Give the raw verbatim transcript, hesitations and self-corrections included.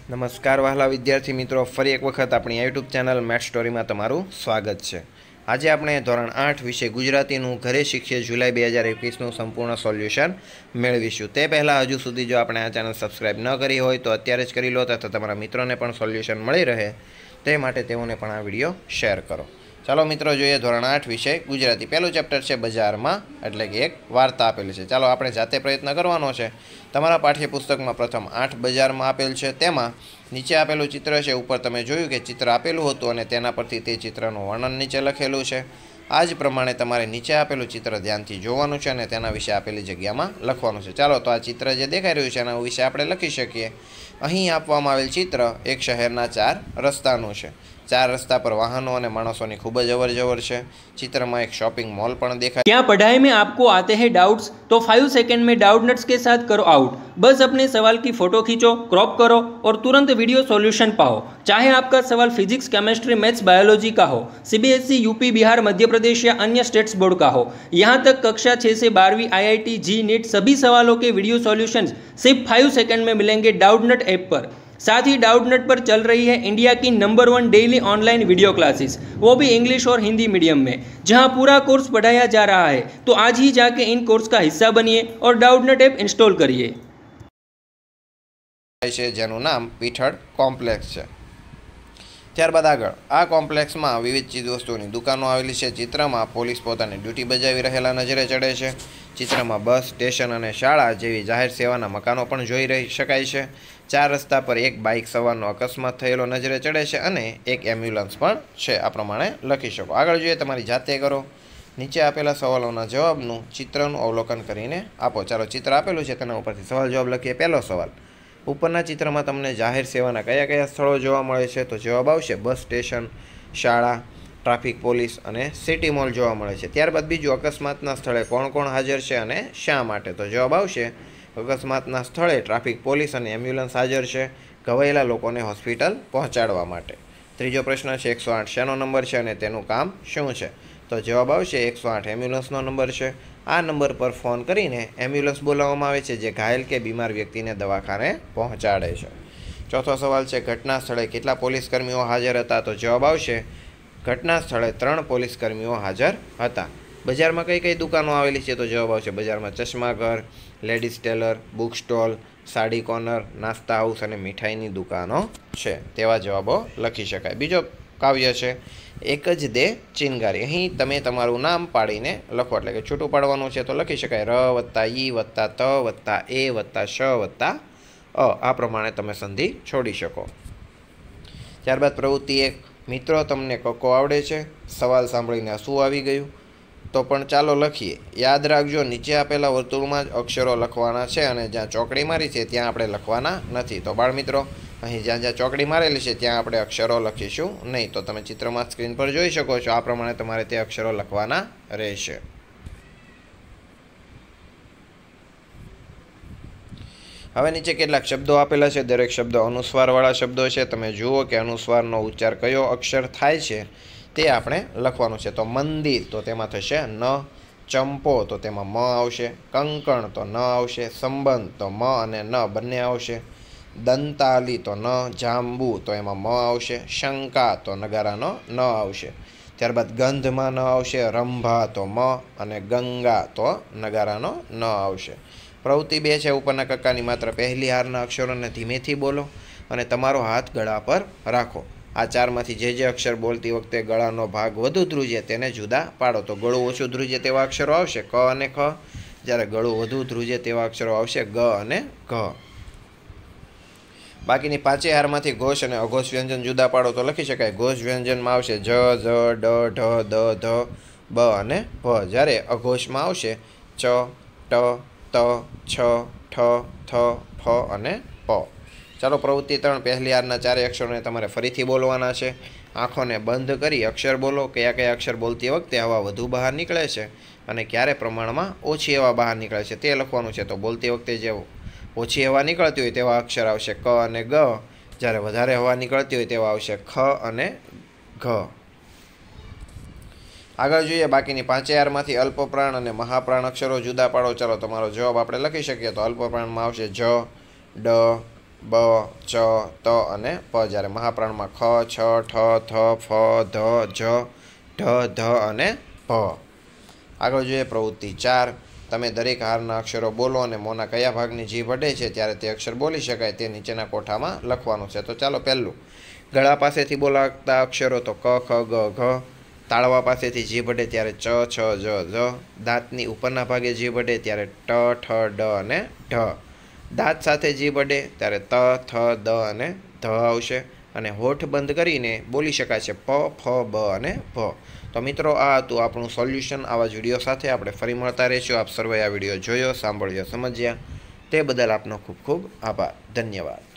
નમસ્કાર વહાલા વિદ્યાર્થી મિત્રો, ફરી એક વખત આપણી યુટ્યુબ ચેનલ મેથ સ્ટોરીમાં તમારું સ્વાગત છે। આજે આપણે ધોરણ આઠ વિષય ગુજરાતીનું ઘરે શીખીએ જુલાઈ બે હજાર એકવીસનું સંપૂર્ણ સોલ્યુશન મેળવીશું। તે પહેલાં હજુ સુધી જો આપણે આ ચેનલ સબસ્ક્રાઈબ ન કરી હોય તો અત્યારે જ કરી લો, તથા તમારા મિત્રોને પણ સોલ્યુશન મળી રહે તે માટે તેઓને પણ આ વિડીયો શેર કરો। ચાલો મિત્રો જોઈએ ધોરણ આઠ વિષય ગુજરાતી। પહેલું ચેપ્ટર છે બજારમાં, એટલે કે એક વાર્તા આપેલી છે। ચાલો આપણે જાતે પ્રયત્ન કરવાનો છે। તમારા પાઠ્યપુસ્તકમાં પ્રથમ આઠ બજારમાં આપેલ છે, તેમાં નીચે આપેલું ચિત્ર છે। ઉપર તમે જોયું કે ચિત્ર આપેલું હતું અને તેના પરથી તે ચિત્રનું વર્ણન નીચે લખેલું છે। આ જ પ્રમાણે તમારે નીચે આપેલું ચિત્ર ધ્યાનથી જોવાનું છે અને તેના વિશે આપેલી જગ્યામાં લખવાનું છે। ચાલો તો આ ચિત્ર જે દેખાઈ રહ્યું છે એના વિશે આપણે લખી શકીએ। અહીં આપવામાં આવેલ ચિત્ર એક શહેરના ચાર રસ્તાનું છે। चार रस्ता पर वाहनों और माणसों की खूब अवर जवर है। चित्र में एक शॉपिंग मॉल पण देखा। क्या पढ़ाई में आपको आते हैं डाउट्स? तो फाइव सेकंड में डाउट नट्स के साथ करो आउट। बस अपने सवाल की फोटो खींचो, क्रॉप करो और तुरंत वीडियो सॉल्यूशन पाओ। चाहे आपका सवाल फिजिक्स, केमिस्ट्री, मैथ्स, बायोलॉजी का हो, सीबीएसई, यूपी, बिहार, मध्य प्रदेश या अन्य स्टेट्स बोर्ड का हो, यहाँ तक कक्षा छः से बारहवीं आई आई टी जी नीट सभी सवालों के वीडियो सॉल्यूशंस सिर्फ फाइव सेकंड में मिलेंगे डाउट नट ऐप पर। साथ ही डाउट नट पर चल रही है इंडिया की number one daily online video classes, वो भी इंग्लिश और हिंदी मीडियम में, जहां पूरा कोर्स पढ़ाया जा रहा है। तो आज ही जाके इन कोर्स का हिस्सा बनिए और डाउट नट ऐप इंस्टॉल करिए। जेनु नाम पीठड़ कॉम्प्लेक्स है। त्यारबाद आगळ आ कॉम्प्लेक्स में विविध चीजवस्तुओं दुकानों आवेली है। चित्र में पोलीस पोतानी ड्यूटी बजावी रहेला नजरे चढ़े है। चित्र में बस, स्टेशन और शाळा जेवी जाहेर सेवाना मकानों पण जोई रही शकाय छे। चार रस्ता पर एक बाइक सवारनो अकस्मात थयेलो नजरे चढ़े है और एक एम्ब्युलन्स पण छे। आ प्रमाणे लखी शको। आगळ जोईए तमारी जाते करो। नीचे आपेला सवालोना जवाबनुं चित्रनुं अवलोकन करीने आपो। चालो चित्र आपेलुं छे तेना उपरथी सवाल जवाब लखीए। पहेलो सवाल, उपरना चित्र में तमने जाहेर सेवाना कया कया स्थळो जोवा मळे छे? तो जवाब आवशे बस स्टेशन, शाळा, ट्राफिक पोलीस अने सिटी मॉल जोवा मळे छे। त्यारबाद बीजुं, अकस्मातना स्थळे कोण कोण हाजर छे अने शा माटे? तो जवाब आवशे अकस्मातना स्थळे ट्राफिक पोलीस अने एम्ब्युलन्स हाजर छे घवायेला लोकोने होस्पिटल पहोंचाडवा माटे। त्रीजो प्रश्न छे एक सौ आठ शेनो नंबर छे अने तेनुं काम शुं छे? तो जवाब आवशे एक सौ आठ एम्ब्युलन्सनो नंबर छे। आ नंबर पर फोन करीने एम्ब्युलन्स बोलाववामां आवे छे, जे घायल के बीमार व्यक्तिने दवाखाने पहोंचाडे छे। चौथो सवाल छे घटना स्थळे केटला पोलीसकर्मीओ हाजर हता? तो जवाब आवशे घटना स्थळे त्रण पोलीसकर्मीओ हाजर हता। बजार में कई कई दुकानों आवेली है? तो जवाब आवशे बजार में चश्माघर, ladies tailor, book stall, sari corner, नास्ता हाउस और मिठाईनी दुकानों है। तेवा जवाबों लखी शकाय। बीजो काव्य है एक ज दे चिनगारी। अहीं तमे तमारुं नाम पाड़ीने लखो, एटले के छूटुं पाडवानुं छे। तो लखी शकाय र वत्ता ई वत्ता त वत्ता ए वत्ता श वत्ता अ। आ प्रमाणे तमे संधि छोड़ी शको। त्यारबाद प्रवृत्ति एक, मित्रों तमने कक्को आवडे छे? सवाल सांभळीने शुं आवी गयुं? तो पण चालो लखीए। याद राखजो नीचे आपेला वर्तुळमां ज अक्षरो लखवाना छे अने ज्यां चौकड़ी मारी छे त्यां आपणे लखवाना नथी। तो बाळमित्रो અહીં જ્યાં જ્યાં ચોકડી મારેલી છે ત્યાં આપણે અક્ષરો લખીશું નહીં। તો તમે ચિત્રમાં સ્ક્રીન પર જોઈ શકો છો, આ પ્રમાણે તમારે તે અક્ષરો લખવાના રહેશે। હવે નીચે કેટલાક શબ્દો આપેલા છે, દરેક શબ્દો અનુસ્વારવાળા શબ્દો છે। તમે જુઓ કે અનુસ્વારનો ઉચ્ચાર કયો અક્ષર થાય છે તે આપણે લખવાનું છે। તો મંદિર તો તેમાં થશે ન, ચંપો તો તેમાં મ આવશે, કંકણ તો ન આવશે, સંબંધ તો મ અને ન બંને આવશે, दंताली तो न, जांबू तो एमां म आवशे, शंका तो नगारानो न आवशे। त्यारबाद गंधमां न आवशे, रंभा तो म अने गंगा तो नगारानो न आवशे। प्रवृत्ति बे छे, उपरना कक्कानी मात्र पहली हाરના अक्षरोने धीमेथी बोलो अने तमारो हाथ गळा पर राखो। आ चारमांथी जे जे अक्षर बोलती वखते गळानो भाग वधु ध्रुजे तेने जुदा पाडो। तो गळुं ओछुं ध्रुजे तेवा अक्षरो आवशे क अने ख, ज्यारे गळुं वधु ध्रुजे तेवा अक्षरो आवशे ग अने घ। बाकीनी पांचे हारमांथी घोष अने अघोष व्यंजन जुदा पाडो। तो लखी शकाय घोष व्यंजन में आवशे ज, ज, ड, ढ, द, ध, ब अने भ, ज्यारे अघोष में आवशे च, ट, त, छ, ठ, थ, फ अने प। चालो प्रवृत्ति त्रण, पहली हाરના चारे अक्षरोने तमारे फरीथी बोलवाना छे। आँखोने बंध करी अक्षर बोलो। कया कया अक्षर बोलती वखते हवा वधु बहार निकळे छे अने क्यारे प्रमाणमां ओછી हवा बहार निकळे छे ते लखवानुं छे। तो बोलती वखते जे ओછી हवा निकळती होय तेवा अक्षर आवशे क अने ग, ज्यारे वधारे हवा निकळती होय तेवा आवशे ख अने घ। આગળ જોઈએ બાકીની પાંચે હારમાંથી અલ્પપ્રાણ અને મહાપ્રાણ અક્ષરો જુદા પાડો। ચાલો તમારો જવાબ આપણે લખી શકીએ। તો અલ્પપ્રાણમાં આવશે જ, ડ, બ, ચ, ત અને પ. જ્યારે મહાપ્રાણમાં ખ, છ, ઠ, થ, ફ, ધ, જ, ઢ, ધ અને ભ. આગળ જોઈએ પ્રવૃત્તિ ચાર. તમે દરેક હારના અક્ષરો બોલો અને મોંના કયા ભાગની જીભ અડે છે ત્યારે તે અક્ષર બોલી શકાય તે નીચેના કોઠામાં લખવાનું છે. તો ચાલો પહેલું, ગળા પાસેથી બોલાતા અક્ષરો તો ક, ખ, ગ, ઘ. તાળવા પાસેથી જીભ અડે ત્યારે ચ, છ, જ, ઝ. દાંતની ઉપરના ભાગે જીભ અડે ત્યારે ટ, ઠ, ડ અને ઢ. દાંત સાથે જીભ અડે ત્યારે ત, થ, દ અને ધ આવશે. અને હોઠ બંધ કરીને બોલી શકાય છે પ, ફ, બ અને ભ. તો મિત્રો આ હતું આપણું સોલ્યુશન. આવા જ વિડીયો સાથે આપણે ફરી મળતા રહીશું. આપ સર્વે આ વિડીયો જોયો, સાંભળ્યો, સમજ્યા તે બદલ આપનો ખૂબ ખૂબ આભાર. ધન્યવાદ.